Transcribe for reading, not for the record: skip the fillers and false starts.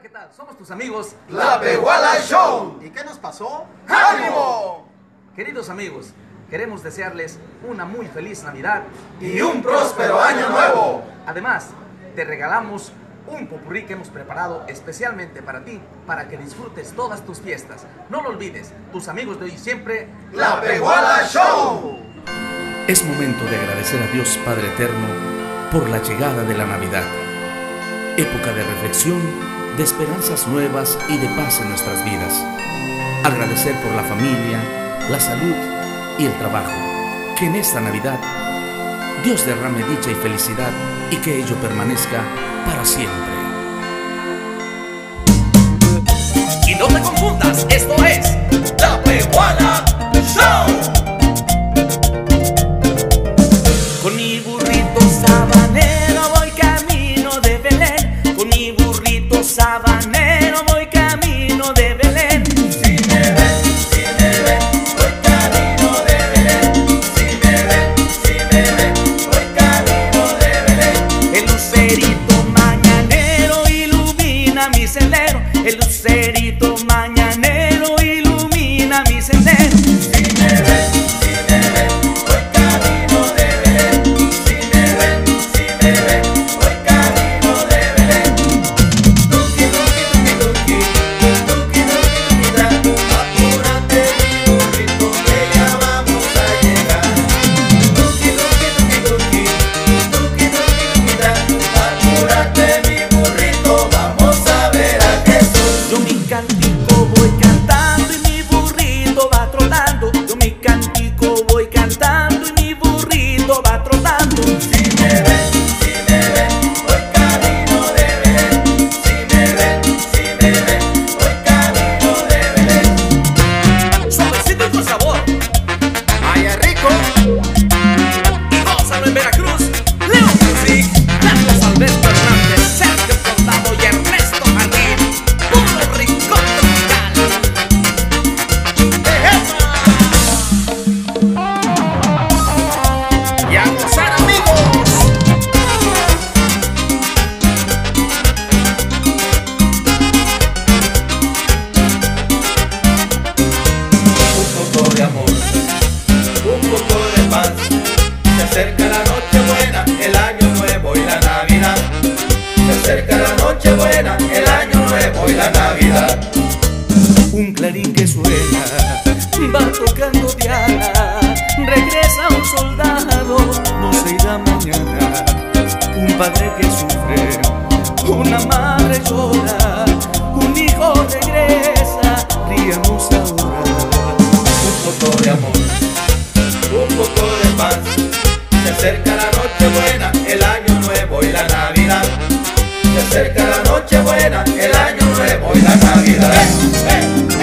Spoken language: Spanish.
¿qué tal? Somos tus amigos La Pehuala Show. ¿Y qué nos pasó? ¡Ánimo! Queridos amigos, queremos desearles una muy feliz Navidad Y un próspero año nuevo. Además, te regalamos un popurrí que hemos preparado especialmente para ti, para que disfrutes todas tus fiestas. No lo olvides, tus amigos de hoy y siempre, La Pehuala Show. Es momento de agradecer a Dios Padre Eterno por la llegada de la Navidad. Época de reflexión, de esperanzas nuevas y de paz en nuestras vidas. Agradecer por la familia, la salud y el trabajo. Que en esta Navidad Dios derrame dicha y felicidad y que ello permanezca para siempre. Y no te confundas, esto es La Pehuala Show. Con mi burrito sabanero voy camino de Belén. Con mi burrito sabanero voy camino de Belén. Si me ven, voy camino de Belén. Si me ven, voy camino de Belén. El lucerito mañanero ilumina mi sendero. El lucerito mañanero ilumina mi sendero. Si me ven, voy camino de Belén. Si me ven, voy camino de Belén. Tuki, tuki, tuki, tuki, tuki, tuki, da. Apúrate mi burrito que ya vamos a llegar. Tuki, tuki, tuki, tuki, tuki, tuki, da. Apúrate mi burrito, vamos a ver a Jesús. Yo mi cantico voy cantando y mi burrito va trotando. Yo mi cantico voy cantando y mi burrito va trotando. Si me ven, voy camino de Belén. Si me ven, voy camino de Belén. Suavecito y con sabor. ¡Ay, es rico! Y gózalo en Veracruz. Leo Music, Carlos Alberto Hernández, Sergio Condado y Ernesto Jardín. Puro rincón tropical. ¡Y a gozar, amigos! Un poco de amor, un poco de paz. Se acerca la noche buena, el año nuevo y la Navidad. Se acerca la noche buena, el año nuevo y la Navidad. Un clarín que suena, va tocando Diana. Regresa un soldado, no se irá mañana. Un padre que sufre, una madre llora. Un hijo regresa, ríamos ahora. Un poco de amor, un poco de paz. Se acerca la noche buena, el año nuevo y la Navidad. Se acerca la noche buena, el año nuevo y la Navidad.